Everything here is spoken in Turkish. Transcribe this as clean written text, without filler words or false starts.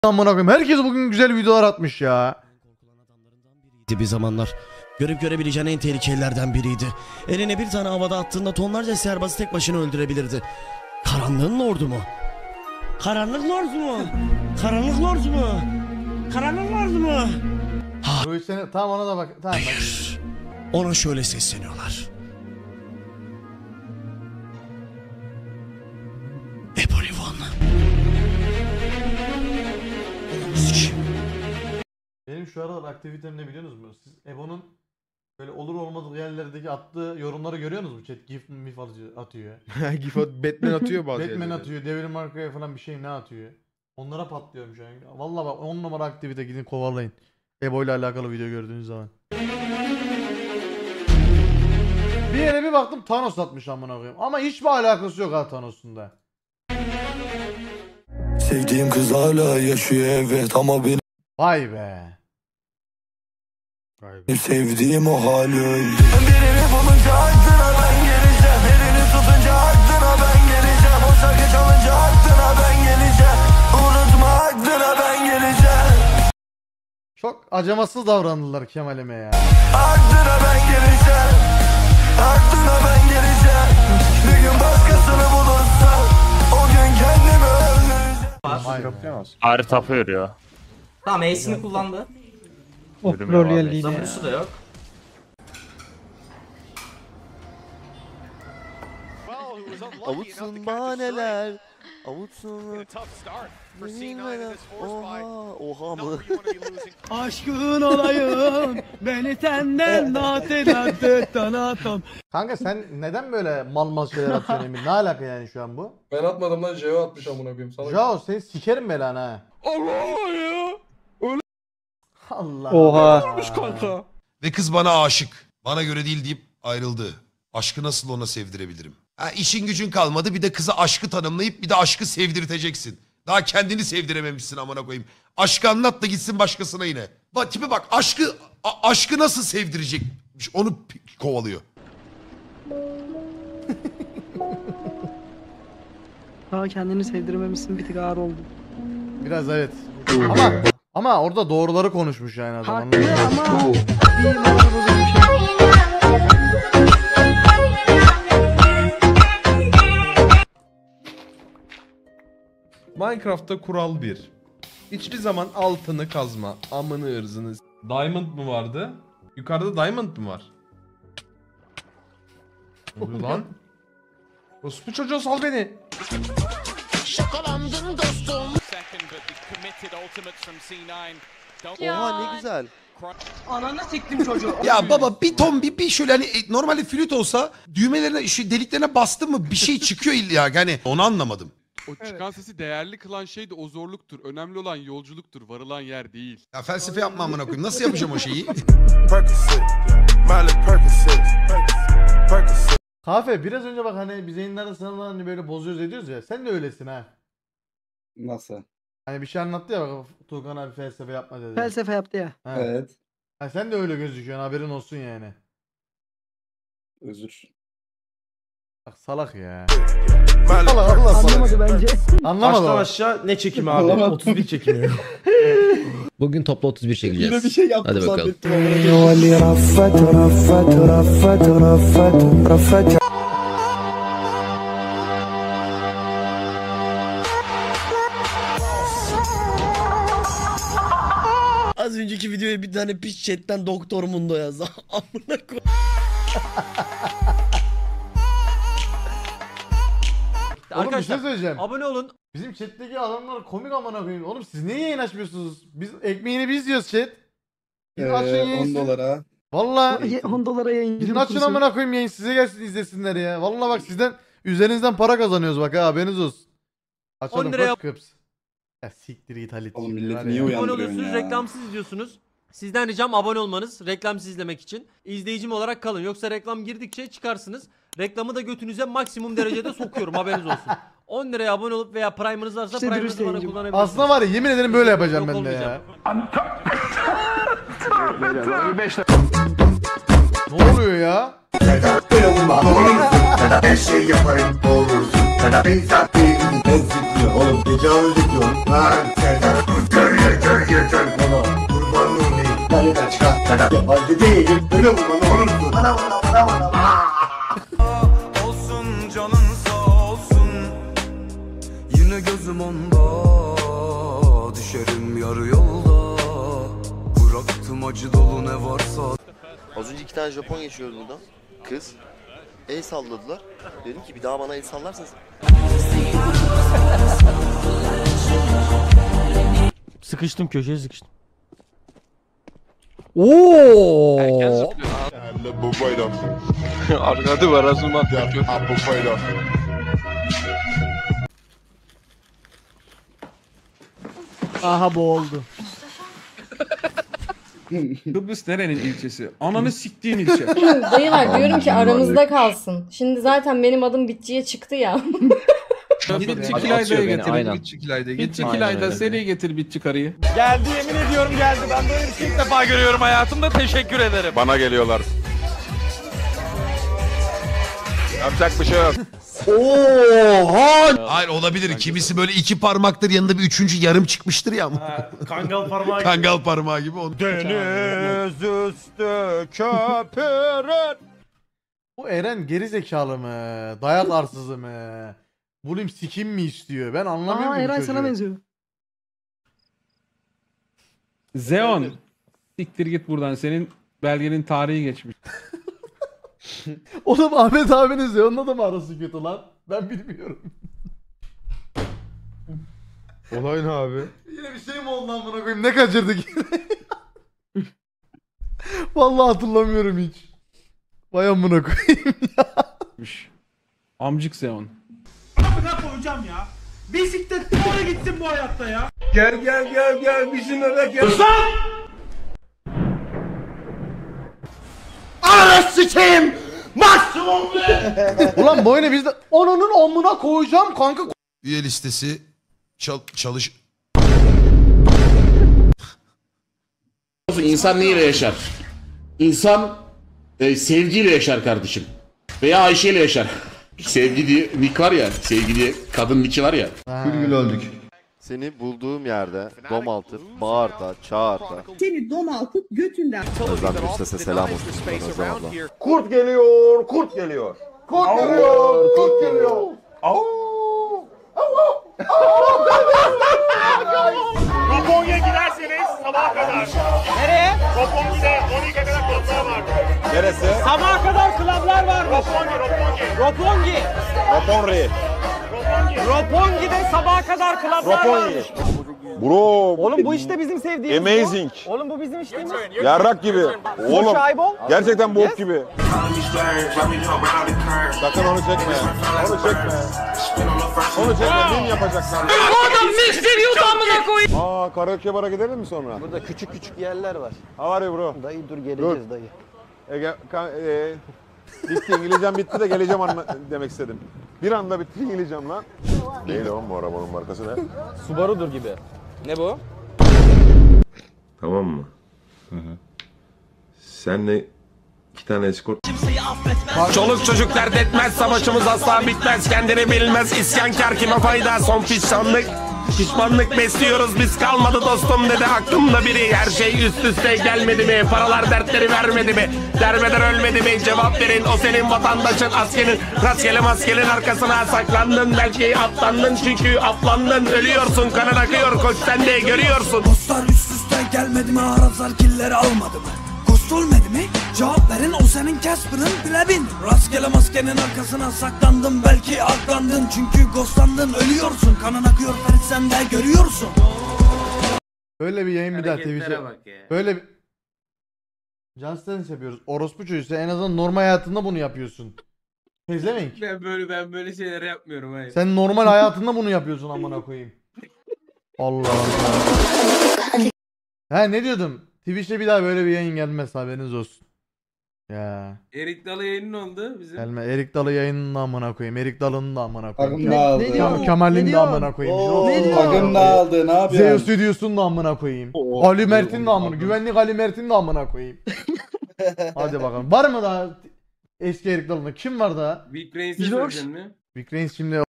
Amına koyayım. Herkes bugün güzel videolar atmış ya. Bir zamanlar görüp görebileceğin en tehlikelilerden biriydi. Eline bir tane havada attığında tonlarca serbazı tek başına öldürebilirdi. Karanlığın lordu mu? Karanlık lordu mu? Karanlık lordu mu? Karanlık lordu mu? Bu sene tamam ona da bak. Tamam bak. Ona şöyle sesleniyorlar. Ebonivon. Benim şu aralar aktivitem ne biliyor musunuz? Siz Ebo'nun böyle olur olmadık yerlerdeki attığı yorumları görüyorsunuz mu? Chat gif mif atıyor. Gif Batman atıyor bazı Batman yerlere. atıyor, Devil May Cry falan bir şey ne atıyor? Onlara patlıyorum şu an. Vallahi bak 10 numara aktivite gidin kovalayın. Ebo ile alakalı video gördüğünüz zaman. Bir yere bir baktım Thanos atmış amına koyayım. Ama hiçbir alakası yok ha Thanos'un da. Sevdiğim kız hala yaşıyor evet ama benim Vay be. sevdiğim o hali öldü. Birini bulunca aklına ben geleceğim. Elini tutunca aklına ben geleceğim. O şarkı çalınca aklına ben geleceğim. Unutma aklına ben geleceğim. Çok acımasız davrandılar Kemal'ime ya. Aklına ben geleceğim. Aklına ben geleceğim. Bir gün başkasını bulursam o gün kendimi öldüreceğim. Ağrı tapıyor ya. Tamam Ace'ini kullandı. Yürümüyor abi. W'su da yok. Avutsun bahaneler. Avutsun. Oha mı? Aşkın olayım beni senden natenatenatam. Kanka sen neden böyle mal mal şeyler atıyorsun Emin? Ne alaka yani şu an bu? Ben atmadım lan, Jeo atmış amına koyayım sana. Jao seni sikerim belanı ha. Allah ya. Allah. Oha. Kanka. Ve kız bana aşık. Bana göre değil deyip ayrıldı. Aşkı nasıl ona sevdirebilirim? Ha, işin gücün kalmadı, bir de kıza aşkı tanımlayıp bir de aşkı sevdirteceksin. Daha kendini sevdirememişsin amına koyayım. Aşkı anlat da gitsin başkasına yine. Bak tipe bak, aşkı nasıl sevdirecekmiş onu kovalıyor. Daha kendini sevdirememişsin, bir tık ağır oldu. Biraz evet. Ama orada doğruları konuşmuş yani adam. Haklı ama bir moral bozulmuş. Minecraft'ta kural 1. Hiçbir zaman altını kazma. Amını ırzını. Diamond mı vardı? Yukarıda diamond mı var? Ne oluyor lan? Orospu çocuğu sal beni. Şakalandın dostum. Oha ne güzel. Ananı siktim çocuğu. Ya baba bir ton bir şöyle hani normalde flüt olsa düğmelerine şu deliklerine bastın mı bir şey çıkıyor illa yani onu anlamadım. O çıkan sesi değerli kılan şey de o zorluktur. Önemli olan yolculuktur, varılan yer değil. Ya felsefe yapma amına koyayım. Nasıl yapacağım o şeyi? Kahve biraz önce bak hani biz yayınlarda sana hani böyle bozuyoruz ediyoruz ya. Sen de öylesin ha. Nasıl? Hani bir şey anlattı ya bak Tuğkan abi felsefe yapma dedi. Felsefe yaptı ya. Ha. Evet. Ha, sen de öyle gözüküyorsun haberin olsun yani. Özür. Bak salak ya. Anlamadı bence. Anlamadı o. aşağı ne çekimi abi? 31 çekimi. Bugün toplu 31 çekeceğiz. Yine bir şey yaptım. Hadi bakalım. Az önceki videoya bir tane piç chatten Doktor Mundo yazdı. Amına koy. Oğlum bir şey söyleyeceğim. Abone olun. Bizim chat'teki adamlar komik amına koyayım. Oğlum siz niye yayın açmıyorsunuz? Biz ekmeğini biz yiyoruz chat. Gidin açın yayın. 10 dolara. Valla. 10 dolara yayın. Gidin açın amına koyayım yayın size gelsin izlesinler ya. Valla bak sizden üzerinizden para kazanıyoruz bak ha haberiniz olsun. Açalım 10 liraya- koç kıps. Ya siktir git Halit. Oğlum milleti Var niye ya. Abone uyandırıyorsun oluyorsunuz, ya? reklamsız izliyorsunuz. Sizden ricam abone olmanız, reklamsız izlemek için. İzleyicim olarak kalın. Yoksa reklam girdikçe çıkarsınız. Reklamı da götünüze maksimum derecede sokuyorum haberiniz olsun. 10 liraya abone olup veya prime'ınız varsa İşte prime'ınızı dürüst bana yayıncım. kullanabilirsiniz. Aslında var ya yemin ederim böyle yapacağım Yok ben de ya. Ne oluyor ya? Her şey yaparım olursun. Ezikliyor oğlum tecavüz ediyor. Lan yeter. Bana kurban olayım. Kaleden çıkar. Yabancı değilim. Öyle kurban olursun. Bana. Olsun canın sağ olsun. Yine gözüm onda. Düşerim yarı yolda. Bıraktım acı dolu ne varsa. Az önce 2 tane Japon geçiyordu buradan. Kız. El salladılar. Dedim ki bir daha bana el sallarsınız. Sıkıştım, köşeye sıkıştım. Oo! Arkada var azından. Aha bu oldu. Kıbrıs nerenin ilçesi? Ananı siktiğin ilçe. Dayılar diyorum ki aramızda kalsın. Şimdi zaten benim adım Bitçi'ye çıktı ya. Git Çikilayda'ya getir. Git Çikilayda'ya. Git Çikilayda seri getir bitçi karıyı. Geldi, yemin ediyorum geldi. Ben böyle bir şey ilk defa görüyorum hayatımda. Teşekkür ederim. Bana geliyorlar. Yapacak bir şey yok. Oha! Hayır olabilir. Kimisi böyle 2 parmaktır yanında bir 3. yarım çıkmıştır ya. Kangal parmağı. Kangal parmağı gibi. Onu... Deniz üstü köpürür. Bu Eren geri zekalı mı? Dayak arsızı mı? Bulim sikim mi istiyor? Ben anlamıyorum ki bu Eray çocuğu. sana benziyor. Zeon. Siktir git buradan. Senin belgenin tarihi geçmiş. Oğlum Ahmet abinin Zeon'la da mı arası kötü lan? Ben bilmiyorum. Olay ne abi? Yine bir şey mi oldu lan buna koyayım? Ne kaçırdık yine? Vallahi hatırlamıyorum hiç. Vay amına koyayım ya. Amcık Zeon. Ne koyacağım ya? Bisiklet doğru gitsin bu hayatta ya. Gel bizim eve gel. Ulan bu oyunu biz de onun amına koyacağım kanka. Üye listesi çalış... İnsan neyle yaşar? İnsan sevgiyle yaşar kardeşim. Veya Ayşe ile yaşar. Sevgi diye nick var ya, sevgi diye kadın nick'i var ya. Gül öldük. Seni bulduğum yerde domaltıp, bağırta, çağırta. Seni domaltıp götünden. Özlem Gürses'e selam olsun. Özlem abla. Kurt geliyor. Kurt geliyor. Kurt geliyor. Kurt geliyor. Roppongi'ye giderseniz sabaha kadar. Nereye? Roppongi'de 12'ye kadar klaplar var. Neresi? Sabaha kadar klaplar var. Roppongi. Roppongi'de sabaha kadar klaplar var. Bro. Oğlum bu işte bizim sevdiğimiz. Amazing. Oğlum bu bizim işimiz. Yarrak gibi. Oğlum. Şaibol. Gerçekten bok gibi. Sakın onu çekme. Onu çekme. Onu çekme. Mim yapacaklar. Bu adam mix seviyordu amına koyayım. Aa, karaoke bara gidelim mi sonra? Burada küçük küçük yerler var. How are you bro? Dayı dur geleceğiz dayı. Bitti İngilizcem bitti de geleceğim demek istedim. Bir anda bitti İngilizcem lan. Neydi oğlum bu arabanın markası ne? Subaru'dur gibi. Ne bu? Tamam mı? Senle 2 tane eskort. Çoluk çocuk dert etmez, savaşımız asla bitmez. Kendini bilmez, isyankar kime fayda, son pişmanlık besliyoruz biz, kalmadı dostum dedi aklımda biri. Her şey üst üste gelmedi mi? Paralar dertleri vermedi mi? Dermeden ölmedi mi? Cevap verin, o senin vatandaşın, askerin. Rastgele maskenin arkasına saklandın, belki atlandın çünkü aflandın. Ölüyorsun, kanın akıyor, koş sen de görüyorsun. Dostlar üst üste gelmedi mi? Araplar killeri almadı mı? Ghost olmadı mı? Cevap verin, o senin Casper'ın bilebin. Rastgele maskenin arkasına saklandın, belki aklandın çünkü ghostlandın. Ölüyorsun, kanın akıyor Ferit, sen de görüyorsun. Böyle bir yayın bir daha Twitch'e. Böyle bir... Just Dance yapıyoruz. Orospu çocuğu en azından normal hayatında bunu yapıyorsun. Pezevenk. Ben böyle şeyler yapmıyorum hayır. Sen normal hayatında bunu yapıyorsun amına koyayım. Allah Allah. Ha ne diyordum? Twitch'te bir daha böyle bir yayın gelmez, haberiniz olsun. Ya. Erik Dalı yayının oldu bizim. Gelme. Erik Dalı yayınının da amına koyayım. Erik Dalı'nın da amına koyayım. Ne diyor? Kemal'in de amına koyayım. Ne diyor? Takım dağıldı, ne yapıyorsun? Zeus Stüdyosu'nun da amına koyayım. Ali Mert'in de amına. Güvenlik Ali Mert'in de amına koyayım. Hadi bakalım. Var mı daha eski Erik Dalı'nda? Kim var daha? Big Brains'e söyleyeceksin mi? Big Brains şimdi